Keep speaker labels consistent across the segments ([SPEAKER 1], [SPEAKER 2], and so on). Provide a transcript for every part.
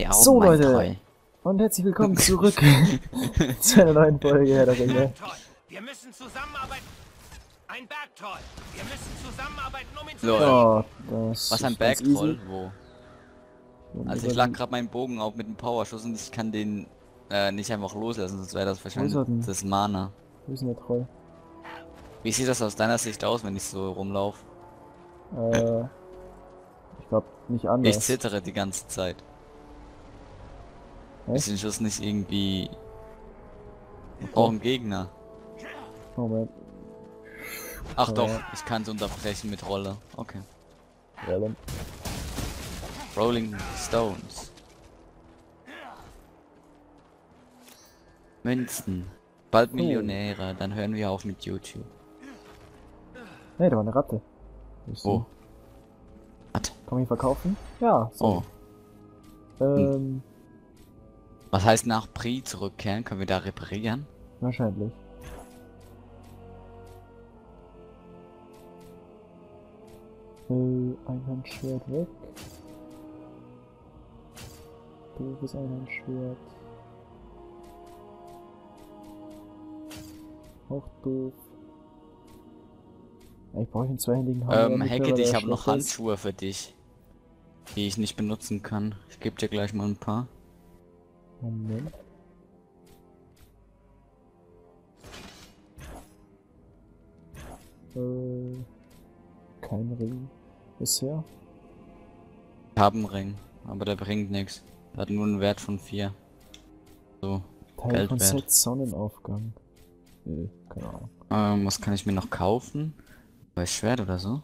[SPEAKER 1] Die Augen,
[SPEAKER 2] So,
[SPEAKER 1] mein
[SPEAKER 2] Leute.
[SPEAKER 1] Treu.
[SPEAKER 2] Und herzlich willkommen zurück zu einer neuen Folge Herr der Ringe.
[SPEAKER 3] Wir müssen zusammenarbeiten. Ein Bergtroll. Wir müssen zusammenarbeiten, um ihn zu
[SPEAKER 1] Lol.
[SPEAKER 2] Ja, das
[SPEAKER 1] Was ein
[SPEAKER 2] ist ganz
[SPEAKER 1] Bergtroll?
[SPEAKER 2] easy.
[SPEAKER 1] Wo?
[SPEAKER 2] Und
[SPEAKER 1] Also
[SPEAKER 2] über
[SPEAKER 1] ich lag
[SPEAKER 2] den-
[SPEAKER 1] gerade meinen Bogen auf mit dem Powerschuss und ich kann den nicht einfach loslassen, sonst wäre das
[SPEAKER 2] Wo ist er denn?
[SPEAKER 1] verschwendetes Mana.
[SPEAKER 2] Wo ist denn der Troll?
[SPEAKER 1] Wie sieht das aus deiner Sicht aus, wenn ich so rumlaufe?
[SPEAKER 2] Ich glaube nicht
[SPEAKER 1] Ich
[SPEAKER 2] anders.
[SPEAKER 1] zittere die ganze Zeit.
[SPEAKER 2] Echt?
[SPEAKER 1] Ist den Schuss nicht irgendwie auch ein Gegner?
[SPEAKER 2] Moment.
[SPEAKER 1] Ach
[SPEAKER 2] Ja.
[SPEAKER 1] doch, ich kann es unterbrechen mit Rolle. Okay.
[SPEAKER 2] Ja, dann.
[SPEAKER 1] Rolling Stones. Münzen. Bald
[SPEAKER 2] Oh.
[SPEAKER 1] Millionäre, dann hören wir auf mit YouTube.
[SPEAKER 2] Hey, da war eine Ratte. Wo ist sie?
[SPEAKER 1] Oh. Warte.
[SPEAKER 2] Kann man ihn verkaufen? Ja.
[SPEAKER 1] Oh.
[SPEAKER 2] So.
[SPEAKER 1] Was heißt nach Pri zurückkehren? Können wir da reparieren?
[SPEAKER 2] Wahrscheinlich. Einhandschwert weg. Doofes Einhandschwert. Auch doof. Ich brauche einen zweihändigen Hammer.
[SPEAKER 1] Hackett, ich habe noch Handschuhe für dich, die ich nicht benutzen kann. Ich gebe dir gleich mal ein paar.
[SPEAKER 2] Moment. Kein Ring bisher.
[SPEAKER 1] Ich habe einen Ring, aber der bringt nichts. Der hat nur einen Wert von 4. So,
[SPEAKER 2] Teil
[SPEAKER 1] Geld
[SPEAKER 2] von
[SPEAKER 1] wert.
[SPEAKER 2] Set Sonnenaufgang. Keine Ahnung.
[SPEAKER 1] Was kann ich mir noch kaufen? Bei Schwert oder so?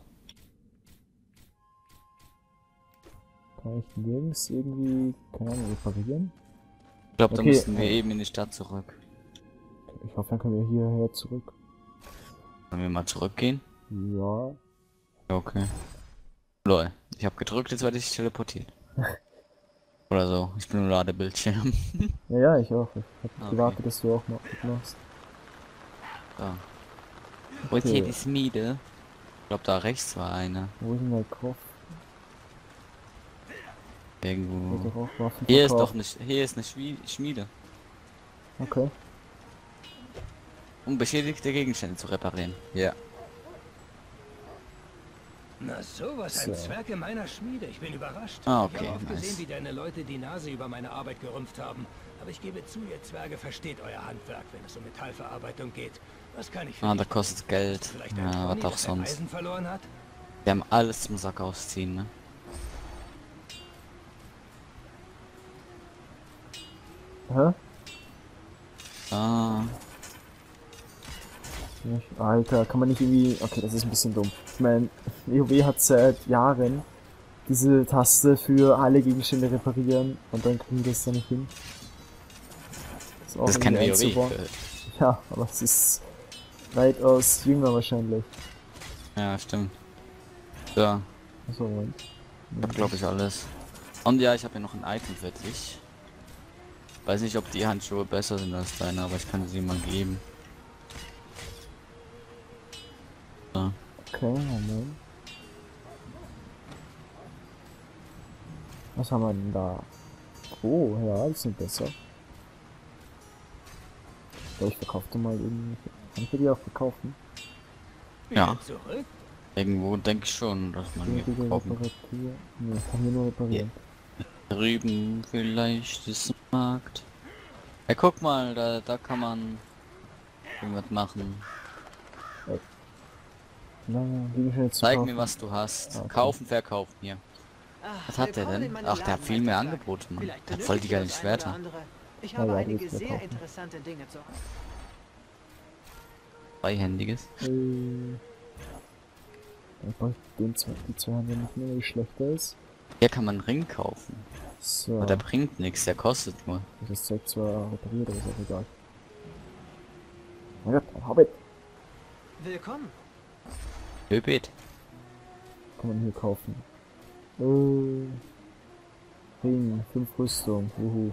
[SPEAKER 2] Kann ich nirgends irgendwie, keine Ahnung, reparieren?
[SPEAKER 1] Ich glaube, da
[SPEAKER 2] Okay,
[SPEAKER 1] müssten wir eben in die Stadt zurück.
[SPEAKER 2] Ich hoffe, dann können wir hierher zurück.
[SPEAKER 1] Wollen wir mal zurückgehen?
[SPEAKER 2] Ja.
[SPEAKER 1] Okay. Lol, ich habe gedrückt, jetzt werde ich teleportiert. Oder so, ich bin im Ladebildschirm.
[SPEAKER 2] Ja, ich auch. Ich hab
[SPEAKER 1] Okay.
[SPEAKER 2] gewartet, dass du auch noch mitmachst.
[SPEAKER 1] So. Wo ist hier
[SPEAKER 2] Okay.
[SPEAKER 1] die Schmiede? Ich glaube, da rechts war eine.
[SPEAKER 2] Wo ist denn der Kopf?
[SPEAKER 1] Irgendwo.
[SPEAKER 2] Wird doch auch Waffen
[SPEAKER 1] Hier ist
[SPEAKER 2] verkauft.
[SPEAKER 1] doch nicht. Hier ist eine Schmiede.
[SPEAKER 2] Okay.
[SPEAKER 1] Um beschädigte Gegenstände zu reparieren. Ja.
[SPEAKER 3] Na sowas, ein
[SPEAKER 2] So.
[SPEAKER 3] Zwerg in meiner Schmiede. Ich bin überrascht.
[SPEAKER 1] Ah,
[SPEAKER 3] Ich
[SPEAKER 1] okay,
[SPEAKER 3] habe oft
[SPEAKER 1] nice.
[SPEAKER 3] gesehen, wie deine Leute die Nase über meine Arbeit gerümpft haben. Aber ich gebe zu, ihr Zwerge versteht euer Handwerk, wenn es um Metallverarbeitung geht. Was kann ich für
[SPEAKER 1] Ah,
[SPEAKER 3] dich
[SPEAKER 1] da kostet Geld.
[SPEAKER 3] Vielleicht ein
[SPEAKER 1] Ja,
[SPEAKER 3] Pony,
[SPEAKER 1] was auch
[SPEAKER 3] das sein
[SPEAKER 1] sonst.
[SPEAKER 3] Eisen verloren hat?
[SPEAKER 1] Wir haben alles zum Sack ausziehen, ne?
[SPEAKER 2] Hä?
[SPEAKER 1] Ah.
[SPEAKER 2] Alter, kann man nicht irgendwie... Okay, das ist ein bisschen dumm. Ich meine, WoW hat seit Jahren diese Taste für alle Gegenstände reparieren und dann kriegen die das dann nicht hin. Ist auch
[SPEAKER 1] Das ist kein
[SPEAKER 2] irgendwie
[SPEAKER 1] WoW.
[SPEAKER 2] einzubauen. Ja, aber es ist weitaus jünger wahrscheinlich.
[SPEAKER 1] Ja, stimmt. So,
[SPEAKER 2] Achso, Moment.
[SPEAKER 1] ich hab glaube ich alles. Und ja, ich habe hier noch ein Item für dich. Weiß nicht, ob die Handschuhe besser sind als deine, aber ich kann sie mal geben. So.
[SPEAKER 2] Okay, Moment. Was haben wir denn da? Oh, ja, die sind besser. Ja, ich verkaufte mal irgendwie. Kann ich die auch verkaufen?
[SPEAKER 1] Ja.
[SPEAKER 3] Wieder zurück?
[SPEAKER 1] Irgendwo denke ich schon, dass man hier
[SPEAKER 2] Riegel
[SPEAKER 1] kaufen
[SPEAKER 2] Reparatur. Nee, ich kann hier nur reparieren.
[SPEAKER 1] drüben vielleicht ist ein Markt. Ja, guck mal, da kann man irgendwas machen.
[SPEAKER 2] Naja, Gegenstände zu
[SPEAKER 1] Zeig
[SPEAKER 2] kaufen.
[SPEAKER 1] mir, was du hast.
[SPEAKER 2] Okay.
[SPEAKER 1] Kaufen, verkaufen, hier. Was hat der denn? Ach, der hat viel mehr Angebote, Mann. Der hat voll die geilen Schwerter.
[SPEAKER 4] Ich
[SPEAKER 2] Ja,
[SPEAKER 4] habe
[SPEAKER 2] ja, die
[SPEAKER 4] einige
[SPEAKER 2] willst du
[SPEAKER 4] sehr
[SPEAKER 2] kaufen.
[SPEAKER 4] interessante Dinge zu.
[SPEAKER 1] Zweihändiges.
[SPEAKER 2] Ich brauche den zwei, die zwei haben wir nicht mehr, weil die schlechter ist.
[SPEAKER 1] Hier kann man einen Ring kaufen.
[SPEAKER 2] So,
[SPEAKER 1] Aber der bringt nichts, der kostet nur.
[SPEAKER 2] das Zeug zwar repariert, aber ist auch egal. Mein Gott, ein Hobbit
[SPEAKER 4] Willkommen.
[SPEAKER 1] Höbit.
[SPEAKER 2] kann man hier kaufen. Ring, 5 Rüstung, wuhu.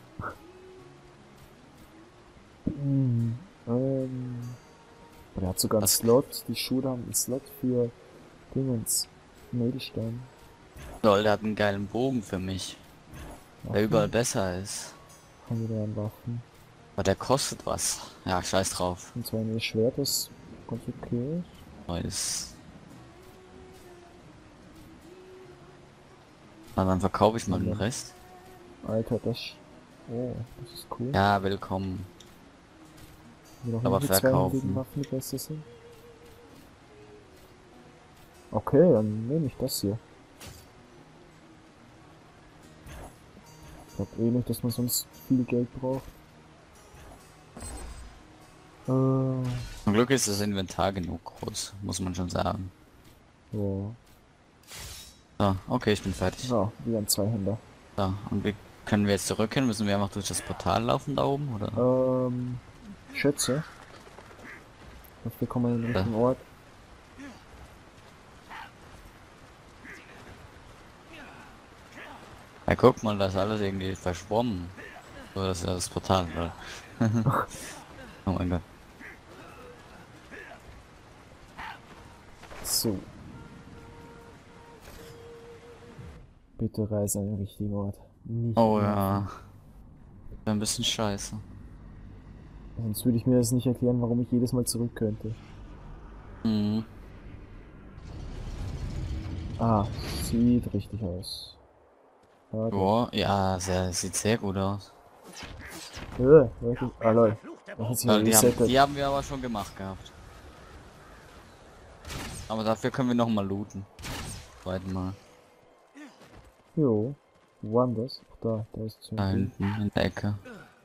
[SPEAKER 2] Aber der hat sogar einen
[SPEAKER 1] Was?
[SPEAKER 2] Slot, die Schuhe haben einen Slot für Dingens, Edelstein.
[SPEAKER 1] Lol, der hat einen geilen Bogen für mich. der überall besser ist.
[SPEAKER 2] Haben wir da an Waffen?
[SPEAKER 1] Aber der kostet was. Ja, scheiß drauf.
[SPEAKER 2] Und zwar ein Schwert, das ganz okay ist.
[SPEAKER 1] Neues. Na, dann verkaufe ich mal den Rest.
[SPEAKER 2] Alter, das... Oh, das ist cool.
[SPEAKER 1] Ja, willkommen.
[SPEAKER 2] Wir noch
[SPEAKER 1] aber
[SPEAKER 2] irgendwelche
[SPEAKER 1] verkaufen.
[SPEAKER 2] zweihandigen Waffen, die besser sind. Okay, dann nehme ich das hier. Ich glaube eh nicht, dass man sonst viel Geld braucht.
[SPEAKER 1] Zum Glück ist das Inventar genug groß, muss man schon sagen.
[SPEAKER 2] Ja.
[SPEAKER 1] So, okay, ich bin fertig.
[SPEAKER 2] So, wieder ein Zweihänder.
[SPEAKER 1] So, und wie können wir jetzt zurückgehen? Müssen wir einfach durch das Portal laufen da oben, oder?
[SPEAKER 2] Schätze. Ich hoffe, wir kommen an den richtigen Ort.
[SPEAKER 1] Ja, guck mal, da ist alles irgendwie verschwommen. So, das ist ja das Portal, oder? Oh mein Gott.
[SPEAKER 2] So. Bitte reise an den richtigen Ort. Nicht
[SPEAKER 1] Oh
[SPEAKER 2] nerven.
[SPEAKER 1] ja. Wäre ein bisschen scheiße.
[SPEAKER 2] Sonst würde ich mir das nicht erklären, warum ich jedes Mal zurück könnte.
[SPEAKER 1] Mhm.
[SPEAKER 2] Ah, sieht richtig aus. Warte.
[SPEAKER 1] Boah, ja, sieht sehr gut aus.
[SPEAKER 2] Wirklich? Ah, lol. Das hat sich ja
[SPEAKER 1] Weil
[SPEAKER 2] resettet.
[SPEAKER 1] die haben wir aber schon gemacht gehabt. Aber dafür können wir nochmal looten. Zweiten Mal.
[SPEAKER 2] Jo. Wo war denn das? Ach, da ist es.
[SPEAKER 1] Da hinten in der Ecke.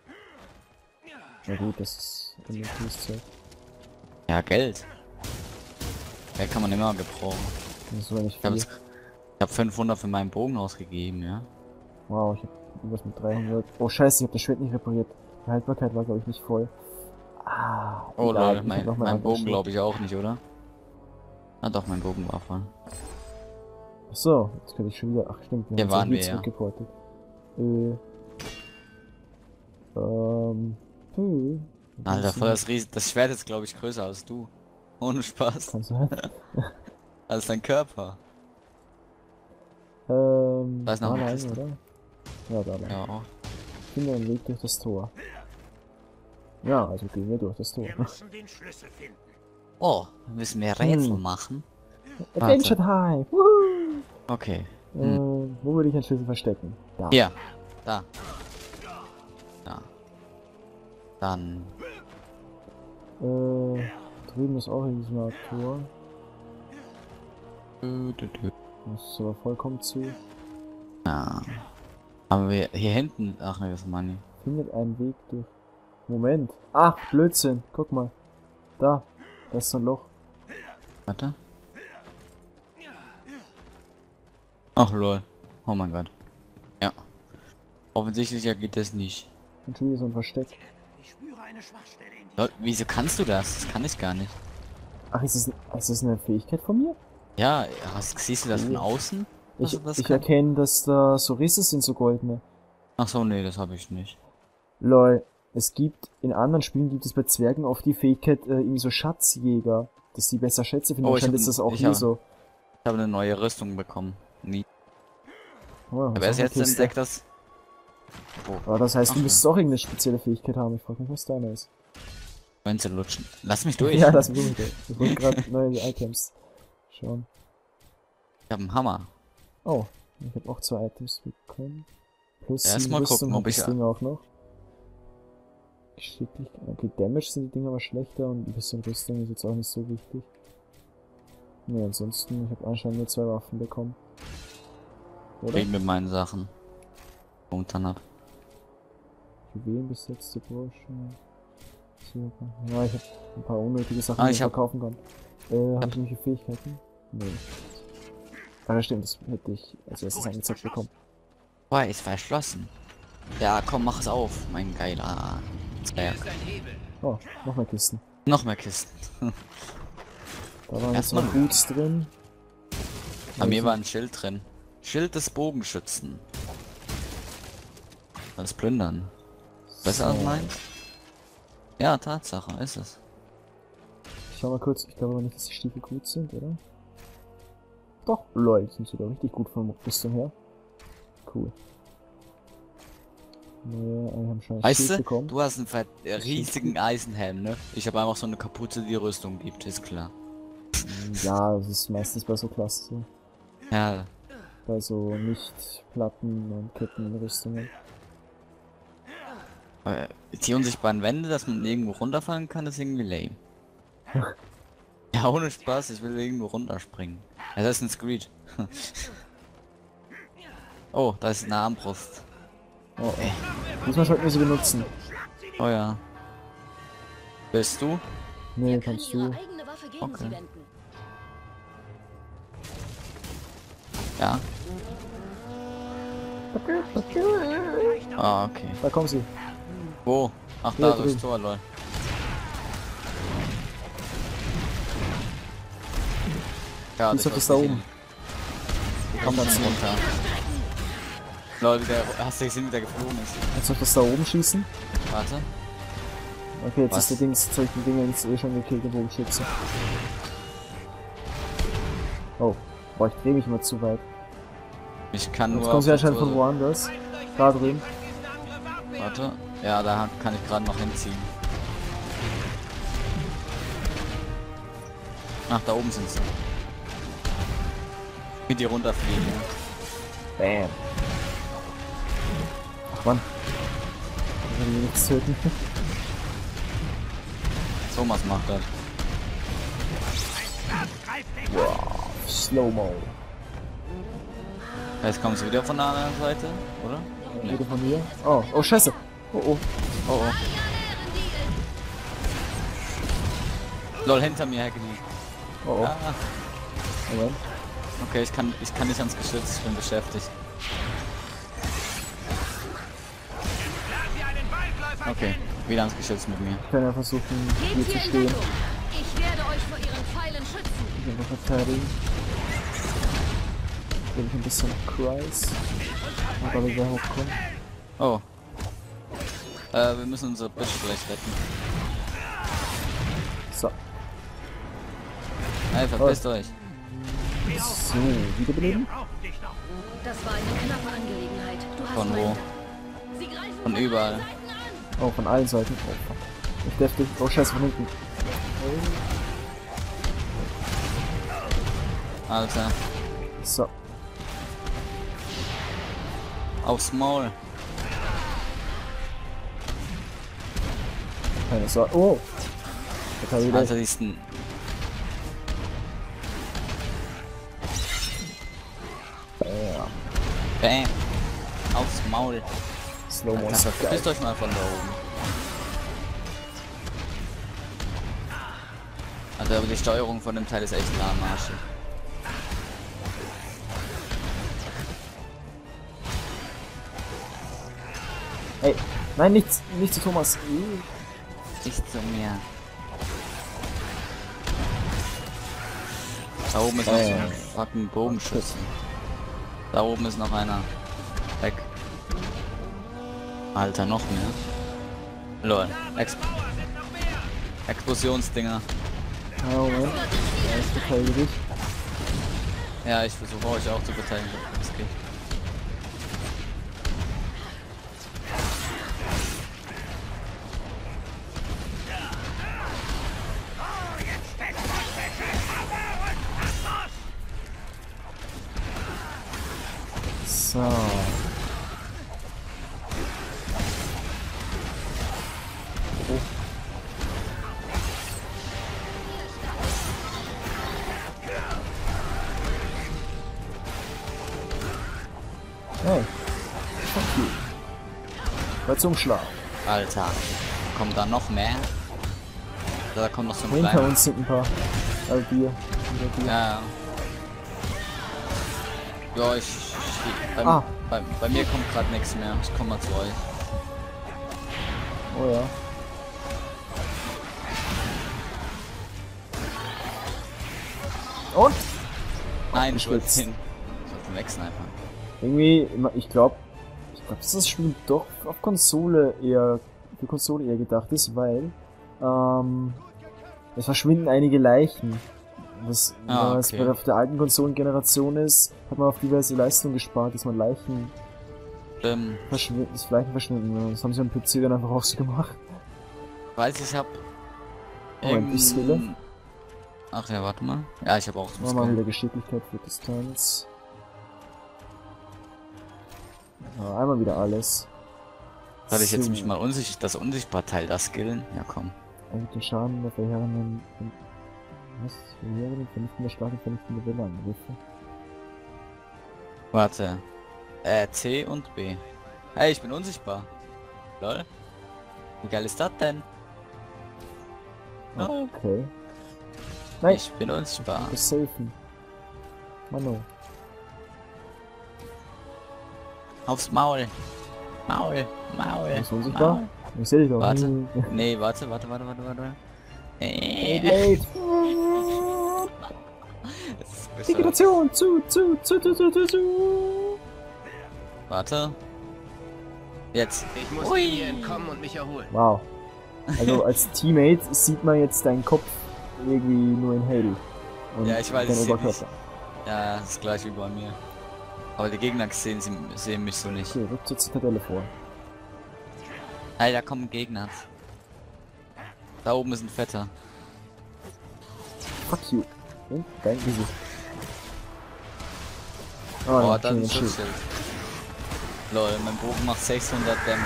[SPEAKER 2] Na gut, das ist in der Kriegszeit.
[SPEAKER 1] Ja, Geld. Geld kann man immer gebrauchen.
[SPEAKER 2] Das ist aber nicht
[SPEAKER 1] Ich habe
[SPEAKER 2] viel.
[SPEAKER 1] hab 500 für meinen Bogen ausgegeben, ja.
[SPEAKER 2] Wow, ich hab irgendwas mit 300. Oh scheiße, ich hab das Schwert nicht repariert. Die Haltbarkeit war glaube ich nicht voll. Ah,
[SPEAKER 1] Oh
[SPEAKER 2] egal,
[SPEAKER 1] Leute,
[SPEAKER 2] ich hab noch
[SPEAKER 1] mein
[SPEAKER 2] anderes
[SPEAKER 1] Bogen
[SPEAKER 2] Schwert.
[SPEAKER 1] glaube ich auch nicht, oder? Ah doch, mein Bogen war voll.
[SPEAKER 2] Ach so, jetzt kann ich schon wieder. Ach stimmt,
[SPEAKER 1] Hier
[SPEAKER 2] uns
[SPEAKER 1] waren
[SPEAKER 2] wieder
[SPEAKER 1] wir, ja.
[SPEAKER 2] zurückgeportet. Hm.
[SPEAKER 1] Alter, voll das Schwert ist glaube ich größer als du. Ohne Spaß.
[SPEAKER 2] Kann sein.
[SPEAKER 1] Als dein Körper. Da ist noch
[SPEAKER 2] da
[SPEAKER 1] eine
[SPEAKER 2] lang,
[SPEAKER 1] Kiste.
[SPEAKER 2] oder? Ja, da lang.
[SPEAKER 1] Ja.
[SPEAKER 2] Ich finde einen Weg durch das Tor. Ja, also gehen wir durch das Tor.
[SPEAKER 3] Wir müssen den Schlüssel finden.
[SPEAKER 1] Oh, müssen wir Rätsel
[SPEAKER 2] Hm.
[SPEAKER 1] machen?
[SPEAKER 2] Adventure Time! Woohoo!
[SPEAKER 1] Okay.
[SPEAKER 2] Wo würde ich einen Schlüssel verstecken? Da.
[SPEAKER 1] Hier. Da. Da. Dann.
[SPEAKER 2] Drüben ist auch irgendwie so eine Art Tor. Das ist aber vollkommen zu.
[SPEAKER 1] Ja. Aber wir hier hinten. Ach ne, das ist Money.
[SPEAKER 2] Findet einen Weg durch. Moment. Ach, Blödsinn. Guck mal. Da. Da ist so ein Loch.
[SPEAKER 1] Warte. Ach lol. Oh mein Gott. Ja. Offensichtlicher geht das nicht.
[SPEAKER 2] Und schon wieder so ein Versteck.
[SPEAKER 3] Ich spüre eine Schwachstelle in
[SPEAKER 1] Lol, wieso kannst du das? Das kann ich gar nicht.
[SPEAKER 2] Ach, ist das eine Fähigkeit von mir?
[SPEAKER 1] Ja, siehst du das von außen? dass
[SPEAKER 2] Ich,
[SPEAKER 1] du das
[SPEAKER 2] ich
[SPEAKER 1] kannst?
[SPEAKER 2] erkenne, dass da so Risse sind, so goldene.
[SPEAKER 1] Ach so, nee, das habe ich nicht.
[SPEAKER 2] Lol. Es gibt, in anderen Spielen gibt es bei Zwergen oft die Fähigkeit, irgendwie so Schatzjäger, dass sie besser Schätze finden.
[SPEAKER 1] Oh, ich
[SPEAKER 2] Anscheinend
[SPEAKER 1] hab-
[SPEAKER 2] ist das auch
[SPEAKER 1] ich
[SPEAKER 2] hier
[SPEAKER 1] hab-
[SPEAKER 2] so.
[SPEAKER 1] Ich habe eine neue Rüstung bekommen. Nie.
[SPEAKER 2] Oh,
[SPEAKER 1] Aber
[SPEAKER 2] was
[SPEAKER 1] erst
[SPEAKER 2] auch eine
[SPEAKER 1] jetzt
[SPEAKER 2] Kiste.
[SPEAKER 1] entdeckt, dass... Oh,
[SPEAKER 2] Aber das heißt,
[SPEAKER 1] Ach,
[SPEAKER 2] du müsstest auch irgendeine spezielle Fähigkeit haben. Ich frage mich, was deine ist.
[SPEAKER 1] wenn sie lutschen. Lass mich durch.
[SPEAKER 2] Ja, das ist gut. Ich wollte gerade neue Items schauen.
[SPEAKER 1] Ich habe einen Hammer.
[SPEAKER 2] Oh, ich habe auch 2 Items bekommen. Plus
[SPEAKER 1] Erst
[SPEAKER 2] 7
[SPEAKER 1] mal
[SPEAKER 2] Rüstung
[SPEAKER 1] gucken,
[SPEAKER 2] hat
[SPEAKER 1] ob ich-
[SPEAKER 2] das Ding auch noch. Geschicklich. Okay, Damage sind die Dinger aber schlechter und ein bisschen Rüstung ist jetzt auch nicht so wichtig. Ne, ansonsten, ich habe anscheinend nur 2 Waffen bekommen. Oder?
[SPEAKER 1] Wegen mit meinen Sachen. Momentan ab.
[SPEAKER 2] Juwelen besetzte Broschen. So, ja, ich habe ein paar unnötige Sachen,
[SPEAKER 1] Ah,
[SPEAKER 2] die
[SPEAKER 1] ich
[SPEAKER 2] ich
[SPEAKER 1] hab-
[SPEAKER 2] verkaufen kann. Habe ich irgendwelche Fähigkeiten? Nee. Ah, das stimmt, das hätte ich als erstes angezeigt bekommen.
[SPEAKER 1] Boah, ist verschlossen. Ja, komm, mach es auf, mein geiler Zwerg.
[SPEAKER 2] Oh, noch mehr Kisten.
[SPEAKER 1] Noch mehr Kisten.
[SPEAKER 2] Da waren jetzt
[SPEAKER 1] Erstmal-
[SPEAKER 2] noch Boots drin.
[SPEAKER 1] Bei mir war ein Schild drin. Schild des Bogenschützen. Das Plündern. Besser als meins? Ja, Tatsache, ist es.
[SPEAKER 2] Ich schau mal kurz, ich glaube aber nicht, dass die Stiefel gut sind, oder? Doch, lol, die sind sogar richtig gut von Rüstung her. Cool. Nee, wir haben schon ein
[SPEAKER 1] Weißt
[SPEAKER 2] Schild
[SPEAKER 1] du,
[SPEAKER 2] bekommen.
[SPEAKER 1] du hast einen riesigen Eisenhelm, ne? Ich habe einfach so eine Kapuze, die Rüstung gibt, ist klar.
[SPEAKER 2] Ja, das ist meistens bei so Klassen so.
[SPEAKER 1] Ja,
[SPEAKER 2] Bei so Nicht-Platten- und Kettenrüstungen.
[SPEAKER 1] die unsichtbaren Wände, dass man irgendwo runterfallen kann, ist irgendwie lame. Ja, ohne Spaß, ich will irgendwo runterspringen. Assassin's Creed. Oh, da ist eine Armbrust.
[SPEAKER 2] Oh, oh. Diesmal sollten wir sie benutzen.
[SPEAKER 1] Oh ja. Bist du?
[SPEAKER 2] Nee,
[SPEAKER 5] Ihr könnt
[SPEAKER 2] kannst
[SPEAKER 5] ihre
[SPEAKER 2] du.
[SPEAKER 5] eigene Waffe gegen
[SPEAKER 1] Okay.
[SPEAKER 5] sie wenden.
[SPEAKER 1] Ja. Ah, okay.
[SPEAKER 2] Da kommen sie.
[SPEAKER 1] Wo? Ach,
[SPEAKER 2] Hier
[SPEAKER 1] da
[SPEAKER 2] drüben.
[SPEAKER 1] durchs Tor, lol. Ja,
[SPEAKER 2] Wieso
[SPEAKER 1] das
[SPEAKER 2] bist du da
[SPEAKER 1] war's
[SPEAKER 2] oben?
[SPEAKER 1] nicht. Die kommen dann runter. Lol, hast du gesehen, wie der geflogen ist?
[SPEAKER 2] Kannst du das da oben schießen?
[SPEAKER 1] Warte.
[SPEAKER 2] Okay, jetzt
[SPEAKER 1] Was?
[SPEAKER 2] ist der Dings, solchen Dingens eh schon gekillt, der Bogenschütze. Oh. Boah, ich dreh mich immer zu weit.
[SPEAKER 1] Ich kann
[SPEAKER 2] Jetzt
[SPEAKER 1] nur.
[SPEAKER 2] kommen sie
[SPEAKER 1] auf
[SPEAKER 2] anscheinend
[SPEAKER 1] die
[SPEAKER 2] von
[SPEAKER 1] Tore-
[SPEAKER 2] woanders. Da drüben.
[SPEAKER 1] Warte. Ja, da kann ich gerade noch hinziehen. Ach, da oben sind sie. Wie die runterfliegen.
[SPEAKER 2] Bam. Ach Mann. Ich will die nichts töten.
[SPEAKER 1] Thomas macht das.
[SPEAKER 2] Wow. Slow-Mo.
[SPEAKER 1] Jetzt kommen sie wieder von der anderen Seite, oder?
[SPEAKER 2] Wieder von mir. Oh, oh scheiße. Oh, oh.
[SPEAKER 1] Oh oh. Lol, hinter mir hergelegt.
[SPEAKER 2] Oh, oh.
[SPEAKER 1] Ah,
[SPEAKER 2] Moment.
[SPEAKER 1] okay, ich kann nicht ans Geschütz, ich bin beschäftigt. Okay, wieder ans Geschütz mit mir.
[SPEAKER 2] Ich kann ja versuchen, hier
[SPEAKER 5] Geht
[SPEAKER 2] zu
[SPEAKER 5] hier in
[SPEAKER 2] stehen.
[SPEAKER 5] Deckung. Ich werde euch vor ihren Pfeilen schützen.
[SPEAKER 2] Ich will noch verteidigen. Will ich ein bisschen Kreis. Und alle wieder hochkommen.
[SPEAKER 1] Oh. Wir müssen unsere Bitch gleich retten.
[SPEAKER 2] So.
[SPEAKER 1] Ey, verpisst euch.
[SPEAKER 2] So, wiederbeleben.
[SPEAKER 5] Das war eine knappe Angelegenheit. Du hast
[SPEAKER 1] Von wo?
[SPEAKER 5] meinen Dank. Sie greifen
[SPEAKER 1] Von
[SPEAKER 5] allen
[SPEAKER 1] überall.
[SPEAKER 5] Seiten an.
[SPEAKER 2] Oh, von allen Seiten. Oh, fuck. Ich deftig. Oh, scheiße, von hinten.
[SPEAKER 1] Alter.
[SPEAKER 2] So.
[SPEAKER 1] Aufs Maul.
[SPEAKER 2] Keine Sorge. Oh! Da kann wieder.
[SPEAKER 1] Alter, die ist ein...
[SPEAKER 2] Ja.
[SPEAKER 1] Bam. Aufs Maul.
[SPEAKER 2] Slow-Mo
[SPEAKER 1] Alter,
[SPEAKER 2] ist doch geil.
[SPEAKER 1] verpisst euch mal von da oben. Alter, aber die Steuerung von dem Teil ist echt lahmarschig.
[SPEAKER 2] Ey, nein, nichts. Nicht zu Thomas.
[SPEAKER 1] Nicht zu mir. Da oben ist noch so ein fucking Bogenschützen. Da oben ist noch einer. Weg. Alter, noch mehr. Lol. Explosionsdinger.
[SPEAKER 2] Ja, Moment. Ja, ich verteidige dich.
[SPEAKER 1] Ja, ich versuche euch auch zu verteidigen. Das geht.
[SPEAKER 2] So. Hey. Fuck you. Bei zum Schlag.
[SPEAKER 1] Alter. Kommt da noch mehr? Da kommt noch so ein
[SPEAKER 2] Hinter
[SPEAKER 1] kleiner.
[SPEAKER 2] uns sind ein paar. Bier. Wieder Bier.
[SPEAKER 1] Ja, ja. Ja, bei mir kommt gerade nichts mehr. Ich komme mal zu euch.
[SPEAKER 2] Oh ja. Und?
[SPEAKER 1] Nein,
[SPEAKER 2] ich
[SPEAKER 1] ich wollte
[SPEAKER 2] will's.
[SPEAKER 1] hin. Ich wollte wegsnipern.
[SPEAKER 2] Irgendwie, ich glaube, dass das Spiel doch auf Konsole eher, für Konsole eher gedacht ist, weil, es verschwinden einige Leichen. Was,
[SPEAKER 1] Ah,
[SPEAKER 2] was
[SPEAKER 1] okay.
[SPEAKER 2] auf der alten Konsolengeneration ist, hat man auf diverse Leistungen gespart, dass man Leichen Das Fleisch verschwinden. Das haben sie am PC dann einfach auch so gemacht.
[SPEAKER 1] Weiß ich hab.
[SPEAKER 2] Moment, ich skille.
[SPEAKER 1] Ach ja, warte mal. Ja, ich habe auch zum
[SPEAKER 2] Machen wir mal
[SPEAKER 1] Skillen.
[SPEAKER 2] wieder Geschicklichkeit für Distanz. Ja, einmal wieder alles.
[SPEAKER 1] Soll ich jetzt
[SPEAKER 2] So.
[SPEAKER 1] mich mal das Unsichtbar-Teil da skillen? Ja, komm.
[SPEAKER 2] Erhöht den Schaden der verheerenden... Was? Verheerenden, vernichtende, starke, vernichtende Wellenangriffe.
[SPEAKER 1] Warte. C und B. Hey, ich bin unsichtbar. Lol. Wie geil ist das denn? Oh,
[SPEAKER 2] Okay. Nein,
[SPEAKER 1] ich bin unsichtbar.
[SPEAKER 2] das safen. Mano.
[SPEAKER 1] Aufs Maul. Maul. Maul.
[SPEAKER 2] Ist unsichtbar?
[SPEAKER 1] Maul.
[SPEAKER 2] Ich seh dich doch.
[SPEAKER 1] Warte.
[SPEAKER 2] Hm.
[SPEAKER 1] Nee, warte.
[SPEAKER 2] Blade.
[SPEAKER 1] Das ist bescheuert.
[SPEAKER 2] Vegetation. Zu.
[SPEAKER 1] Warte. Jetzt.
[SPEAKER 6] Ich muss hier entkommen und mich erholen.
[SPEAKER 2] Wow. Also als Teammate sieht man jetzt deinen Kopf irgendwie nur in Hell. Und
[SPEAKER 1] Ja, ich weiß,
[SPEAKER 2] dein
[SPEAKER 1] ich seh
[SPEAKER 2] Oberkörper.
[SPEAKER 1] Ja, das ist gleich wie bei mir. Aber die Gegner sehen mich so nicht.
[SPEAKER 2] Okay, rückt zur Zitadelle vor.
[SPEAKER 1] Hey, da kommen Gegner. Da oben ist ein Fetter.
[SPEAKER 2] Fuck you. Und dein Gesicht.
[SPEAKER 1] Oh,
[SPEAKER 2] ja,
[SPEAKER 1] dann
[SPEAKER 2] schön,
[SPEAKER 1] ein
[SPEAKER 2] schön.
[SPEAKER 1] Schutzschild. Lol, mein Bogen macht 600 Damage.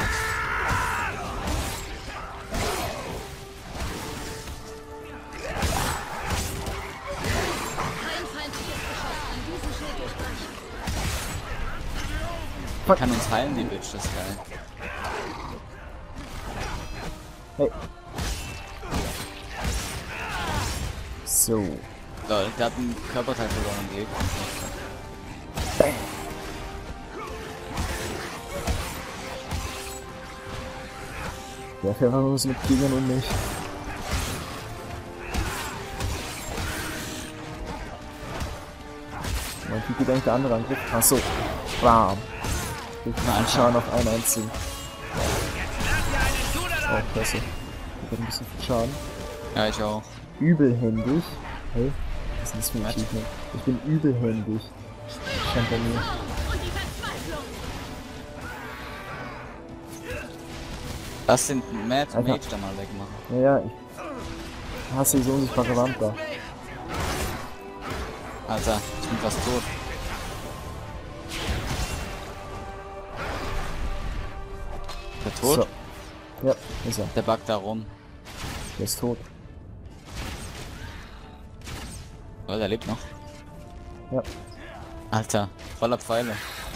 [SPEAKER 5] Kein feindliches Geschoss an diesem Schild durchbrechen.
[SPEAKER 1] Die kann uns heilen, die Bitch, das ist geil.
[SPEAKER 2] Hey. So.
[SPEAKER 1] Lol, der hat einen Körperteil verloren und lebt.
[SPEAKER 2] Der fährt einfach nur so mit Gegnern um mich. Man geht eigentlich der andere Angriff. Achso. Bam. Ich kann einen Schaden auf einen einziehen. Oh, klasse. Ich hab ein bisschen viel Schaden.
[SPEAKER 1] Ja, ich auch.
[SPEAKER 2] Übelhändig. Hey, was ist denn das für ein Achievement? Ich bin übelhändig. Stand bei mir.
[SPEAKER 5] Und die Verzweiflung.
[SPEAKER 1] Lass den Mad
[SPEAKER 2] Alter.
[SPEAKER 1] Mage da mal wegmachen.
[SPEAKER 2] Naja, ich hasse diese unsichtbare Wand da.
[SPEAKER 1] Alter, ich bin fast tot. Der tot?
[SPEAKER 2] So. Ja, ist er.
[SPEAKER 1] Der backt da rum.
[SPEAKER 2] Der ist tot.
[SPEAKER 1] Oh, der lebt noch.
[SPEAKER 2] Ja.
[SPEAKER 1] Alter, voller Pfeile.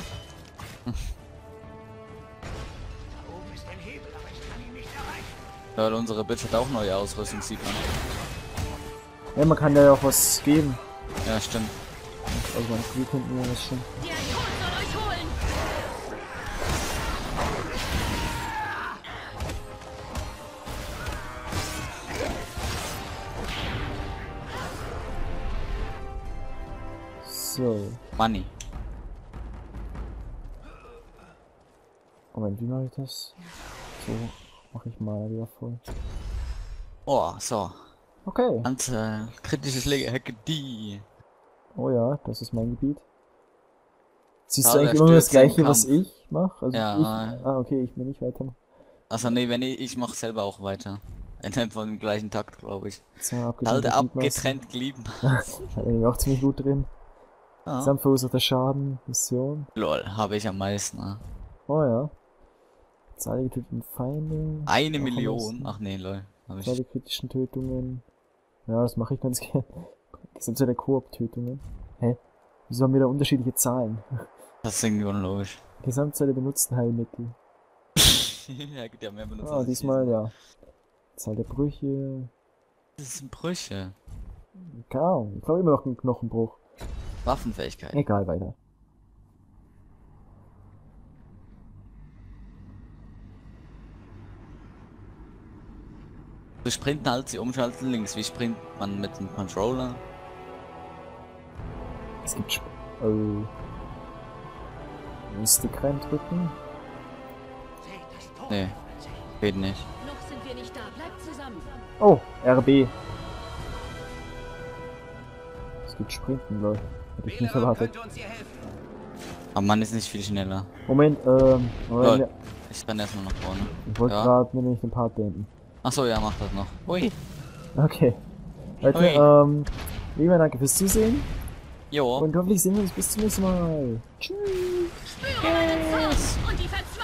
[SPEAKER 1] Lol, unsere Bitch hat auch neue Ausrüstung, sieht man.
[SPEAKER 2] Ja, man kann ja auch was geben.
[SPEAKER 1] Ja, stimmt.
[SPEAKER 2] Also man Crew könnten wir das schon.
[SPEAKER 5] Der Tod soll euch holen.
[SPEAKER 2] So.
[SPEAKER 1] Money.
[SPEAKER 2] Moment, wie mache ich das? So, mache ich mal wieder voll.
[SPEAKER 1] Oh, so.
[SPEAKER 2] Okay.
[SPEAKER 1] Ganze kritisches Legehecke, die.
[SPEAKER 2] Oh ja, das ist mein Gebiet. Siehst
[SPEAKER 1] Ja,
[SPEAKER 2] du eigentlich
[SPEAKER 1] der
[SPEAKER 2] immer nur das
[SPEAKER 1] stürzt im
[SPEAKER 2] gleiche, was
[SPEAKER 1] Kampf.
[SPEAKER 2] ich mache? Also
[SPEAKER 1] Ja.
[SPEAKER 2] ich, okay, ich will nicht weitermachen.
[SPEAKER 1] Also nee, wenn ich mach selber auch weiter. In von dem gleichen Takt, glaube ich.
[SPEAKER 2] So,
[SPEAKER 1] Halte
[SPEAKER 2] Gliedmaßen.
[SPEAKER 1] abgetrennt Glieden.
[SPEAKER 2] Da bin ich auch ziemlich gut drin.
[SPEAKER 1] Ja.
[SPEAKER 2] Gesamt verursachter Schaden, Mission.
[SPEAKER 1] Lol, habe ich am meisten. Ne?
[SPEAKER 2] Oh ja. Zahl der getöteten Feinde.
[SPEAKER 1] Eine
[SPEAKER 2] Auch
[SPEAKER 1] Million.
[SPEAKER 2] am
[SPEAKER 1] Ach nee, lol. Hab
[SPEAKER 2] meisten. Zahl
[SPEAKER 1] ich.
[SPEAKER 2] der kritischen Tötungen. Ja, das mache ich ganz gerne. Gesamtzahl der Koop-Tötungen. Hä? Wieso haben wir da unterschiedliche Zahlen?
[SPEAKER 1] Das ist irgendwie unlogisch.
[SPEAKER 2] Gesamtzahl der benutzten Heilmittel.
[SPEAKER 1] Ja, gibt ja mehr benutzt.
[SPEAKER 2] Ah,
[SPEAKER 1] als ich
[SPEAKER 2] diesmal
[SPEAKER 1] hier.
[SPEAKER 2] ja. Zahl der Brüche.
[SPEAKER 1] Das sind Brüche.
[SPEAKER 2] Keine Ahnung. Ich glaube immer noch ein Knochenbruch.
[SPEAKER 1] Waffenfähigkeit.
[SPEAKER 2] Egal, weiter.
[SPEAKER 1] Zu sprinten halt sie umschalten links. Wie springt man mit dem Controller?
[SPEAKER 2] Es gibt Stick reindrücken.
[SPEAKER 1] Nee, geht nicht.
[SPEAKER 5] Noch sind wir nicht da. Bleibt zusammen.
[SPEAKER 2] Oh, RB. Es gibt Sprinten, Leute. Hätte ich nicht erwartet.
[SPEAKER 6] Könnte uns hier helfen.
[SPEAKER 1] Aber man ist nicht viel schneller.
[SPEAKER 2] Moment,
[SPEAKER 1] Lol.
[SPEAKER 2] ja,
[SPEAKER 1] Ich kann erstmal nach vorne.
[SPEAKER 2] ich wollte
[SPEAKER 1] Ja.
[SPEAKER 2] gerade nämlich den Part beenden.
[SPEAKER 1] Achso, ja, mach das noch. Ui.
[SPEAKER 2] Okay. Leute,
[SPEAKER 1] Ui.
[SPEAKER 2] lieber danke fürs Zusehen
[SPEAKER 1] Jo.
[SPEAKER 2] und hoffentlich sehen wir uns bis zum nächsten Mal. Tschüss.
[SPEAKER 5] Spüre meinen Zorn und die Verzweiflung.